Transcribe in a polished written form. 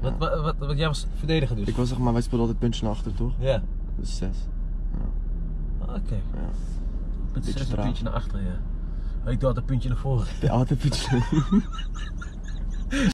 Wat jij was verdediger dus? Ik was zeg maar, wij speelden altijd puntje naar achter, toch? Ja. Dus 6. Ja. Oké. Ja. Met Beetje 6 een traag. puntje naar achteren, ja. Ik doe altijd een puntje naar voren. Ja, altijd puntje.